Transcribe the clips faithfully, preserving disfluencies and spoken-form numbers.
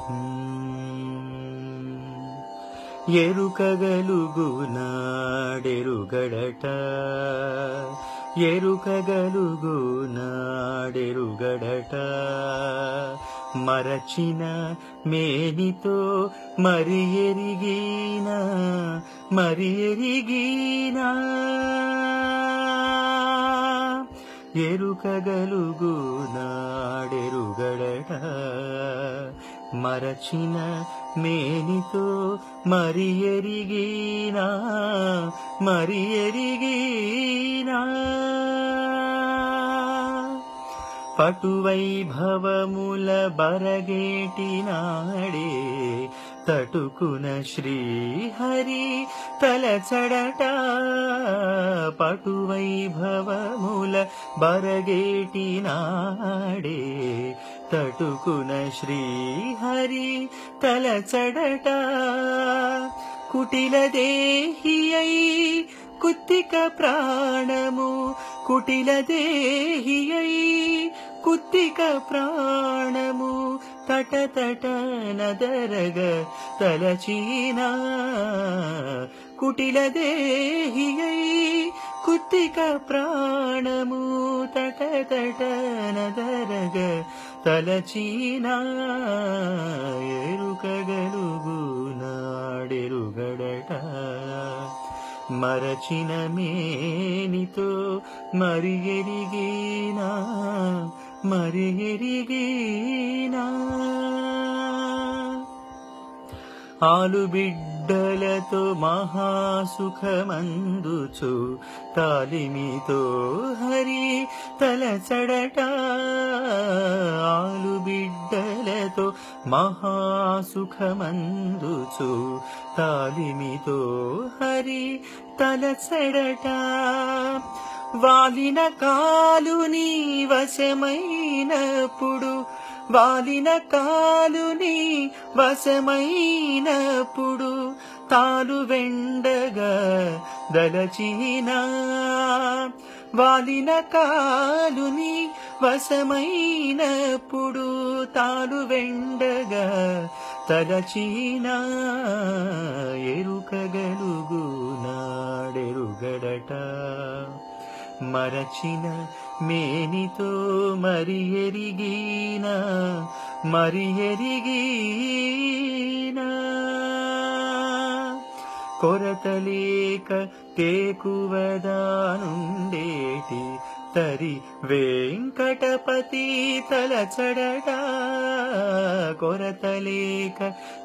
ఎరుకగలుగునాడెరుగడట ఎరుకగలుగునాడెరుగడట మరచిన మేనితో మరి ఎరిగిన మరి ఎరిగిన ఎరుకగలుగునాడెరుగడట మరచిన మేనితో మరి ఎరిగినా మరి ఎరిగినా పటువైభవముల బరగేటినాడే తటుకున శ్రీహరి తలచడట పటువైభవముల బరగేటినాడే తటుకున శ్రీహరి తలచడట కుటిల దేహియై కుత్తిక ప్రాణము కుటిల దేహియై కుత్తిక ప్రాణము తట తట నదరగ తలచీనా కుటిల దేహియై కుత్తిక ప్రాణము తట తట నదరగ తలచీనా ఎరుకగలుగునాడెరుగడట మరచిన మేనితో మరి ఎరిగినా మరి ఎరిగినా ఆలుబిడ్డలతో మహాసుఖమందుచు తాలిమితో హరి తలచడట ఆలుబిడ్డలతో మహాసుఖమందుచు తాలిమితో హరి తలచడట వాలిన కాలుని వశమైనప్పుడు వాలిన కాలుని వశమైనప్పుడు తాలు వెండగా దలచీనా వాలిన కాలుని వశమైనప్పుడు తాలు వెండగా తలచీనా ఎరుకగలుగునాడెరుగడట మరచిన మేనితో మరి ఎరిగినా మరి ఎరిగినా కొరతలేక తేకువదానుండేటి తరి వెంకటపతి తలచడట కొరతలేక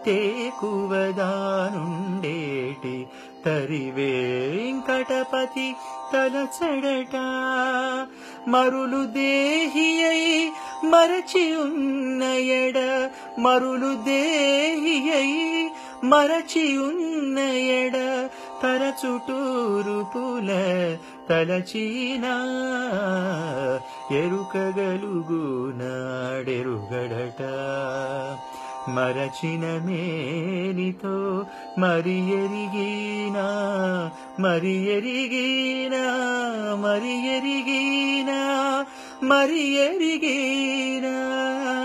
తేకువదానుండేటి తరి వెంకటపతి తలచడట మరులు దేహియై మరచి ఉన్నయడ మరులు దేహియై మరచి ఉన్నయడ తరచుటూరు పుల తలచీనా ఎరుకగలుగునాడెరుగడట మరచిన మేనితో మరి ఎరిగినా మరి ఎరిగినా మరి ఎరిగినా మరి ఎరిగినా